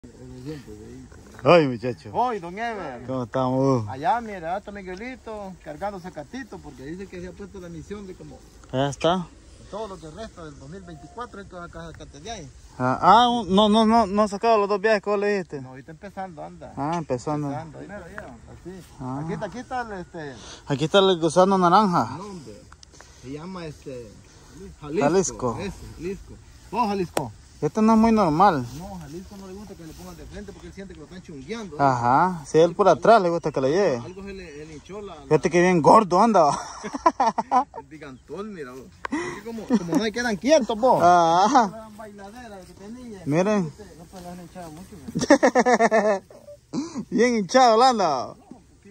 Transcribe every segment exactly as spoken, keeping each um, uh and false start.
Ay, muchacho. Hoy, don Ever. ¿Cómo estamos? Allá, mira, está Miguelito cargando sacatito porque dice que se ha puesto la misión de como Ya está. todo lo que resta del dos mil veinticuatro, esto es acá sacate de ahí. Ah, ah, un- no, no, no, no has sacado los dos viajes que vos le dijiste. No, ahorita empezando, anda. Ah, empezando. Empezando, ahí mero ya, así. Ah. Aquí está, aquí está el, este, Aquí está el gusano naranja. nombre. Se llama este, Jalisco. Jalisco. Ese, Jalisco. Vos, Jalisco. Este no es muy normal. No, Jalisco no le gusta que le pongan de frente porque él siente que lo están chungueando. ¿eh? Ajá. Si él por atrás le gusta que le lleve. Algo se le, se le hinchó la, la- Fíjate que bien gordo anda. el gigantón, mira vos. Es que como, como no hay quedan quietos vos. Ajá. La bailadera que tenía. Miren. No pues la han hinchado mucho. ¿no? Bien hinchado la anda. Un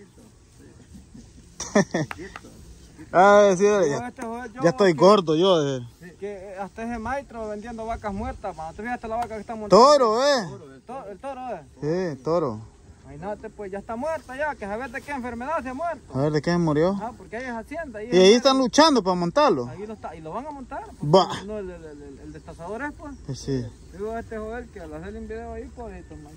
poquito. Ah, sí, ya, Este fue yo, ya estoy que- gordo yo. eh. Que hasta ese maestro vendiendo vacas muertas, mano. ¿Tú fíjate la vaca que está montada? Toro, eh. El toro, el toro, eh. Sí, toro. Imagínate, pues ya está muerta ya, que saber de qué enfermedad se ha muerto. A ver, ¿de qué se murió? Ah, porque ahí es hacienda. Y ahí están luchando para montarlo. Ahí lo, está, y lo van a montar. porque Va. No, el, el, el, el destazador es, pues. Pues sí. Digo a este joven que al hacerle un video ahí, pobrecito, man.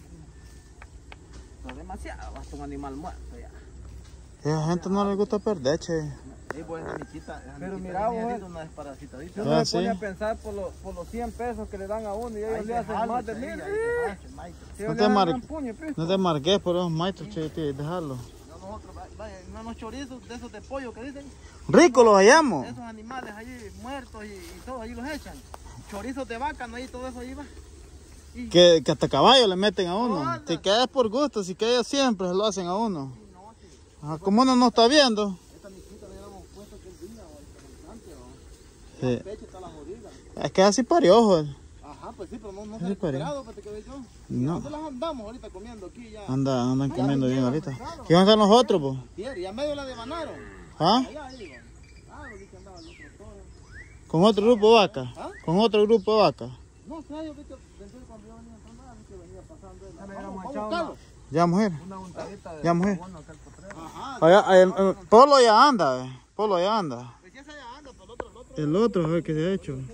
No demasiado, hasta un animal muerto ya. A la gente no le gusta perder, che. Ahí pues esa michita, esa Pero michita mira, venía vos, así, una desparasitadita. Yo Ah, me sí. pone a pensar por, lo, por los cien pesos que le dan a uno y ellos Ahí le se hacen jalo, más de sí, mil. ahí se ¡eh! jacha, maestro. Ellos No le te dan mar- gran puño, pues. No te marques por esos maestros, che, che, déjalo. No, nosotros, va- vaya, no unos chorizos de esos de pollo que dicen, Rico los hallamos. esos animales allí muertos y, y todo, allí los echan. Chorizos de vaca, no hay todo eso allí va. Y, Que, que hasta caballo le meten a uno. Hola. Si queda es por gusto, si queda siempre se lo hacen a uno. y no, sí, Ajá, como uno no está viendo. esta michita le hubiéramos puesto que el día o el antes, o Sí. el pecho está la jodida. Es que así parió, joder. Ajá, pues sí, pero no, no se ha Sí, pero- recuperado, pues te quedé yo. No. ¿Dónde las andamos ahorita comiendo aquí ya? Anda, andan Ya comiendo bien vinieron, ahorita. claro. ¿Qué van a hacer nosotros, po? Tier, ya medio la devanaron. ¿Ah? Allá iban. Ah, ahorita andaba el otro toro. ¿Con otro grupo de vaca? ¿Ah? ¿Con otro grupo de vaca? No sé, yo vi que pensé que cuando yo venía a andar, vi que venía pasando él. Ya le Vamos, habíamos vamos a echado buscarlo. Ya, mujer. Una untadita de Ya, mujer. bueno, acá el potrero. Ajá. Allá, el, el Polo ya anda, eh. Polo ya anda. Pues ya se allá anda, pero el otro, el otro. El otro, a ver qué se ha hecho.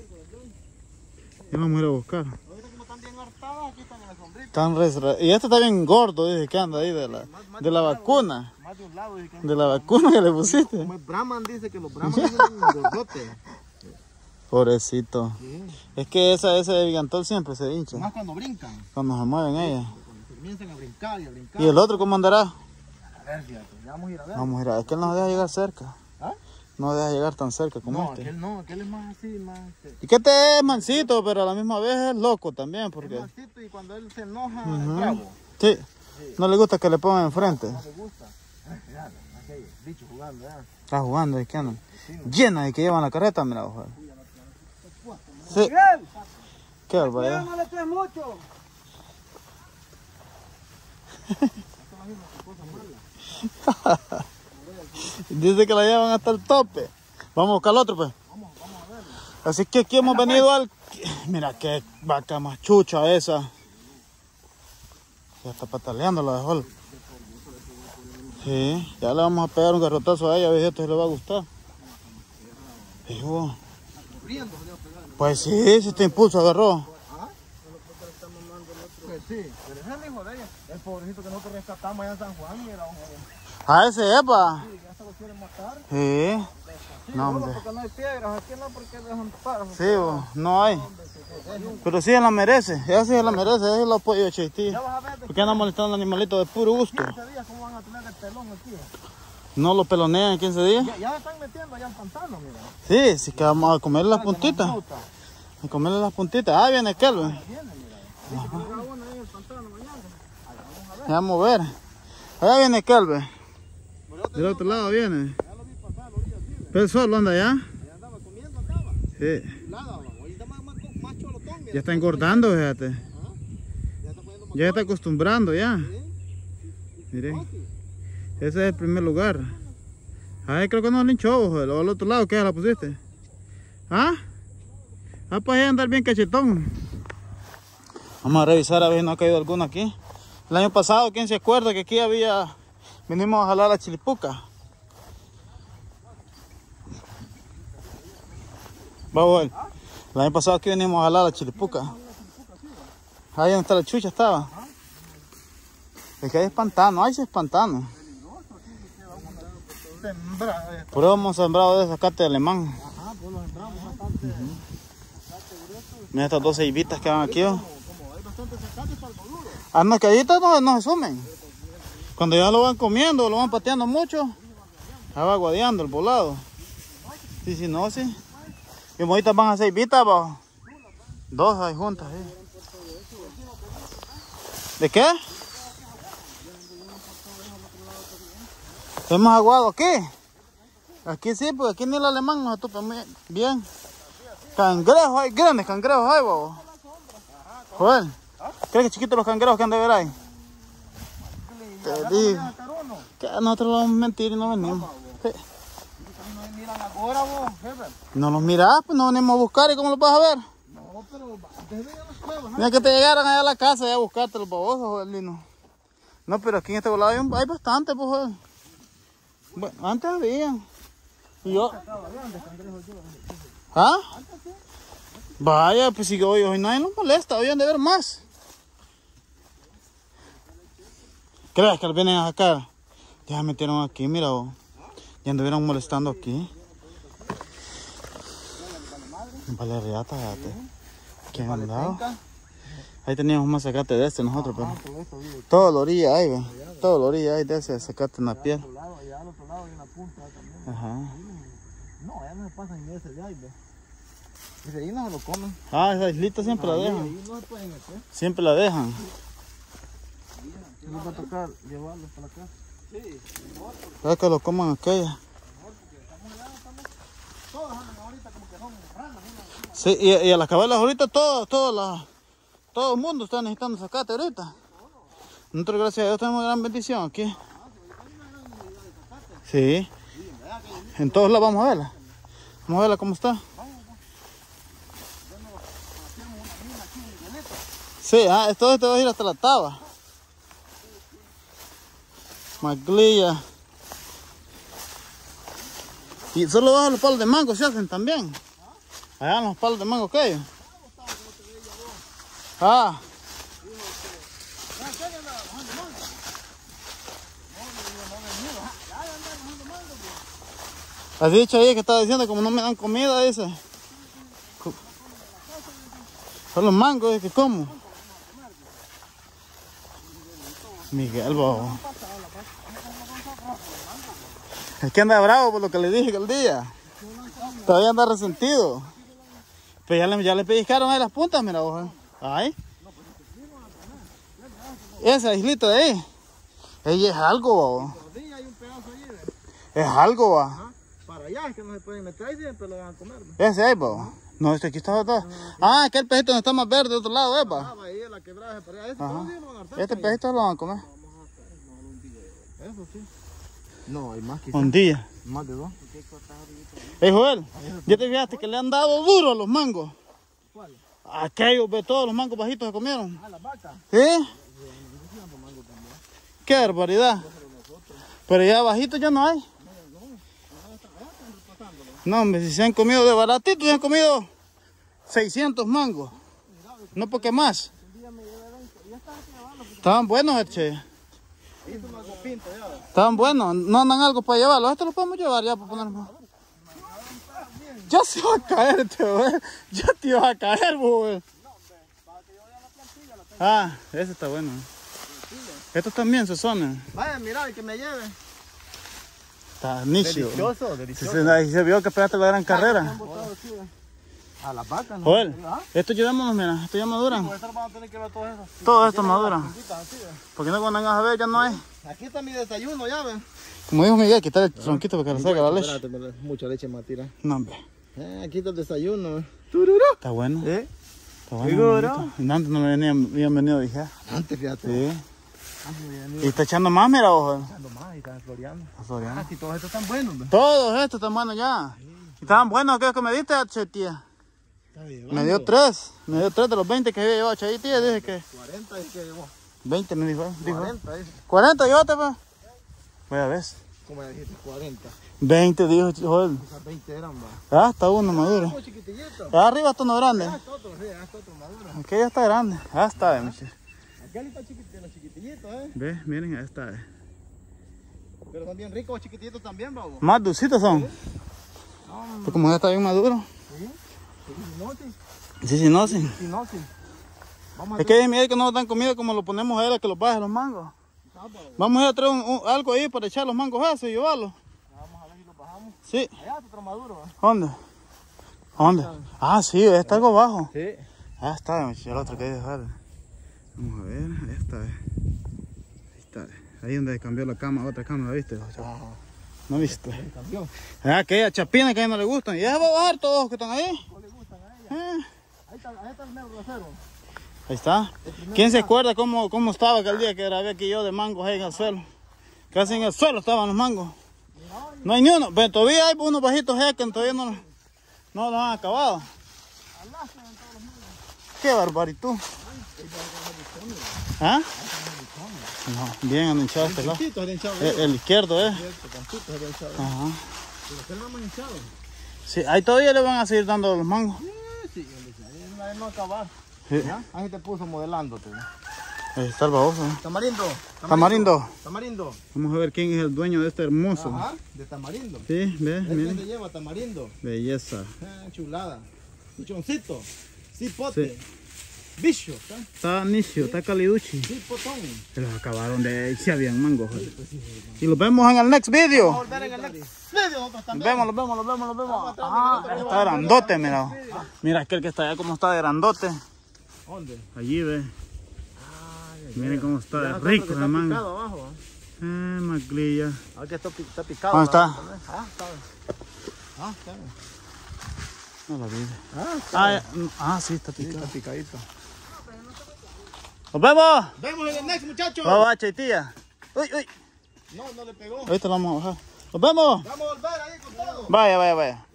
Ya vamos a ir a buscar. Ahorita como están bien hartadas, aquí están en la sombrita. Están res- y este está bien gordo, dice que anda ahí de la, de la vacuna. Más de un lado, dice que De la vacuna que le pusiste. como es Brahman, dice que los Brahman son gordotes. Pobrecito. Sí. Es que esa, ese gigantón siempre se hincha. Más cuando brincan, Cuando se mueven ellas. cuando comienzan a brincar y a brincar. ¿Y el otro cómo andará? A ver, fíjate, ya vamos a ir a ver. Vamos a ir a... Es que él no deja llegar cerca. ¿Ah? No deja llegar tan cerca como No, este. aquel no, aquel es más así, más... Este, Y que este es mansito, pero a la misma vez es loco también, es porque... masito y cuando él se enoja, Ujú. es bravo. Sí, no le gusta que le pongan enfrente. No le gusta. Ay, mira, aquel bicho jugando, ¿eh? Está jugando, es que andan llena y que llevan la carreta, mira, ojo. Sí, Miguel, qué barbaridad. no le traes mucho. Dice que la llevan hasta el tope. Vamos a buscar el otro, pues. Así que aquí hemos venido al... Mira qué vaca más chucha esa. Ya está pataleando la dejó. Sí, ya le vamos a pegar un garrotazo a ella, a ver si esto se le va a gustar. Hijo. Pues sí, si este impulso agarró. Pues sí, pero ese es el hijo de ella. El pobrecito que nosotros rescatamos allá en San Juan, mira, ojo. A ese es, pa. Sí, ya se lo quieren matar. Sí. Sí, No, solo hombre. porque no hay piedras, aquí no porque dejan paros. Sí, bo, no hay. Pero sí, ella la merece. Ella sí la merece, ella lo apoyo de Chistí. Ya vas a ver de ¿Por qué andan molestando al animalito de puro gusto? quince días cómo van a tener el pelón aquí. No lo pelonean en quince días. Ya, ya lo están metiendo allá al pantano, mira. Sí, sí que vamos a comerle las puntitas. Fruta. A comerle las puntitas. Ah, viene Kelvin. Viene, mira. Dice que llega uno ahí en el pantano mañana. Allá vamos a ver. Ya vamos a ver. Allá viene Kelvin. Pero yo te Del otro lado viene. ya lo vi pasar a la orilla así, Pero él solo anda allá. ya andaba comiendo, andaba. Sí. Nada, vamos. Ahí está más, más, más cholotón, mira. Ya está engordando, fíjate. Ajá. Ya está poniendo más Ya está acostumbrando ya. Sí. Miren. Ese es el primer lugar. Ay, creo que no le hinchó, ojo. Al otro lado, ¿qué la pusiste? ¿Ah? Ah, pues ahí andar bien cachetón. Vamos a revisar a ver si no ha caído alguno aquí. El año pasado, ¿quién se acuerda que aquí había... Vinimos a jalar la chilipuca? Vamos a ver. El año pasado aquí venimos a jalar la chilipuca. Ahí donde está la chucha estaba. Es que hay espantano, ahí sí es pantano. Sembra, Por eso hemos sembrado de zacate alemán. ajá, pues lo sembramos bastante. Mira estas dos ceibitas que van aquí. ¿Oh? Como hay bastante zacate para el boludo. Ah, no, que ahorita no, no se sumen. Cuando ya lo van comiendo, lo van pateando mucho, ya va guadeando el volado. Sí, sí, no, sí. Y ahorita van a ceibitas, va. Dos ahí juntas, sí. ¿De qué? ¿Hemos aguado aquí? Aquí sí, pues aquí ni el alemán nos atupa muy bien. Cangrejos hay, grandes cangrejos hay, bobo. Joder, ¿crees que chiquitos los cangrejos que han de ver ahí? Te digo. Que nosotros lo vamos a mentir y no venimos. ¿Qué? No miran ahora vos, jefe. No los mirás, pues no venimos a buscar y cómo los vas a ver. No, pero antes de ir a las cuevas, Mira que te llegaran allá a la casa y a buscarte los babosos, joder, Lino. No, pero aquí en este volado hay, un- hay bastante, pues, joder. Bueno, antes había. Y yo. ¿Ah? Vaya, pues si hoy, hoy nadie nos molesta, hoy han de ver más. ¿Crees que los vienen a sacar? Ya metieron aquí, mira vos. Ya anduvieron molestando aquí. Vale, riata, fíjate. ¿Quién han dado? Ahí teníamos más zacate de este nosotros, pero. Toda la orilla hay, ve. Toda la orilla hay de ese zacate en la piel. allá al otro lado hay una punta también. Ajá. No, allá no se pasan ni ese de ahí, ve. Ese ahí no se lo comen. Ah, esa islita siempre la Ahí, dejan. ahí no se pueden meter. Siempre la dejan. Nos va a tocar llevarlos para acá. Sí. Es que lo coman aquella. Todos andan ahorita como que son ranas. ¿No? Sí, y, y a las cabalas ahorita todo, todo, la, todo el mundo está necesitando zacate ahorita. Nosotros gracias a Dios tenemos gran bendición aquí. Sí. En todos lados vamos a verla. Vamos a verla cómo está. Sí, ah, todo esto va a ir hasta la taba. Maglilla. Y solo bajo los palos de mango se hacen también. Allá en los palos de mango aquellos. Ah. Has dicho ahí que estaba diciendo como no me dan comida, dice. Son los mangos, es que como. Miguel, bobo. Es que anda bravo por lo que le dije aquel día. Todavía anda resentido. Pero ya le, ya le pellizcaron ahí las puntas, mira vos. eh. Ahí. Esa islita de ahí. Ella es algo, bobo. Sí, hay un pedazo ahí, Es ve. algo, va. Ajá. Para allá es que no se pueden meter ahí, siempre lo van a comer. ¿No? Ese ahí, bobo. No, este aquí está todo. Ah, aquel pejito donde está más verde de otro lado, ¿eh, pa? Ah, va ahí, la quebrada para allá. Este Ajá. todo el día lo van a hartar. Este ahí. pejito lo van a comer. Eso sí. No, hay más que Un día. más de dos. Ey, Joel, ¿ya te fijaste que le han dado duro a los mangos? ¿Cuál? Aquellos, ve, todos los mangos bajitos se comieron. Ah, la vaca. ¿Sí? Qué barbaridad. Pero ya bajitos ya no hay. No, hombre, si se han comido de baratitos, se han comido seiscientos mangos. No porque más. Estaban buenos, che. Estaban buenos. No andan algo para llevarlos. Esto lo podemos llevar ya para ponerlo. Ya se va a caer, este, güey. Ya te ibas a caer, güey. Ah, ese está bueno. Estos también se sonan. Vaya, mira, el que me lleve. Está nítido. Delicioso, Sí, delicioso. se, ahí se vio que pegaste la gran carrera. A las vacas, ¿no? Joel, ¿Ah? esto llevémonos, mira, esto ya maduran. Por eso vamos a tener que ver todo eso. Todo esto madura. Puntitas así, ve. Porque no cuando vengas a ver ya no hay. Aquí está mi desayuno, ya ven. Como dijo Miguel, quitar el tronquito para que le salga la leche. Espérate, me- mucha leche me tira. No, hombre. Eh, aquí está el desayuno. Está bueno. ¿Eh? Está bueno. Seguro. manito. Antes no me venían, habían venido, dije. ah, Antes, fíjate. Sí. Antes me habían Y ido está echando más, mira, ojo. echando más y están floreando. Está floreando. Ah, sí, todos estos están buenos, ve. Todos estos están buenos ya. Y estaban buenos aquellos que me diste, che, tía. Está llevando. Me dio tres. Me dio tres de los veinte que había llevado, che, tía. Dije que cuarenta es que llevó. veinte me dijo. dijo. cuarenta es. cuarenta, llévate, pues. Voy a ver. Como ya dijiste, cuarenta. veinte, dijo, joder. Esas veinte eran, va. Ah, está uno maduro. Muy chiquitillito. Ah, arriba está uno grande. Ah, está otro, sí, ah, está otro maduro. Aquí ya está grande. Ah, está, eh, muchacho. Aquel está chiquitito, chiquitillito, eh. Ve, miren, ahí está. eh. Pero son bien ricos, chiquititos también, babo. Más dulcitos son. Pues como ya está bien maduro. Sí. Sí, no, sí. Sí, sí, no, sí. Sí, no, sí. Vamos a Es que es miedo que no nos dan comida como lo ponemos a él a que los baje los mangos. Vamos a ir a traer un- un- algo ahí para echar los mangos esos y llevarlos. Vamos a ver si lo bajamos. Sí. Allá está otro maduro. ¿eh? ¿Dónde? ¿Dónde? Ah, sí, está algo bajo. Sí. Ah, está, el otro que hay que dejar. Vamos a ver, ahí está. eh. Ahí está. eh. Ahí donde cambió la cama, otra cama, ¿viste? ¿No viste? Campeón. Ah, aquella chapina que a ella no le gustan. Y ella va a bajar todos los que están ahí. No le gustan a ella. Eh, Ahí está, ahí está el mero trasero. Ahí está. ¿Quién se acuerda cómo, cómo estaba aquel día que grabé aquí yo de mangos ahí en el suelo? Casi en el suelo estaban los mangos. No hay ni uno, pero todavía hay unos bajitos allá que todavía no, no los han acabado. Qué barbaritud. ¿Ah? No, bien han hinchado este lado. Tantito era hinchado. El, el izquierdo, ¿eh? Tantito era hinchado. Ajá. Pero aquel no más hinchado. Sí, ahí todavía le van a seguir dando los mangos. Sí, hombre, ahí no hay no acabar. Sí. ¿Ya? Ahí te puso modelándote. Ahí está el baboso. ¿eh? Tamarindo. Tamarindo. Tamarindo. Vamos a ver quién es el dueño de este hermoso. Ajá, de tamarindo. Sí, ve, Es que se miren. lleva tamarindo. Belleza. Ah, chulada. Pichoncito. Cipote. Sí. Bicho. ¿tá? Está nicio, está caliduchi. Cipotón. Se los acabaron de si habían mangos. eh. Y los vemos en el next video. Vamos a volver en el next video nosotros Los también. vemos, los vemos, los vemos, los vemos. Vamos atrás, Ah, mira, está grandote, mira. Mira aquel que está allá como está de grandote. ¿Dónde? Allí ve. Miren cómo Ya está nosotros rico que el está mango. picado abajo. ¿eh? Eh, maclilla. Aquí está, pi- está picado. ¿Dónde está? abajo también. Ah, está bien. Ah, está bien. No la vi. Ah, está Ah, bien. ya- ah, sí, está Sí, picado. está picadito. ¡Nos vemos! Vemos en el next, muchachos. Vamos a chaitía. Uy, uy. No, no le pegó. Ahorita lo vamos a bajar. ¡Nos vemos! Vamos a volver ahí con todo. Vaya, vaya, vaya.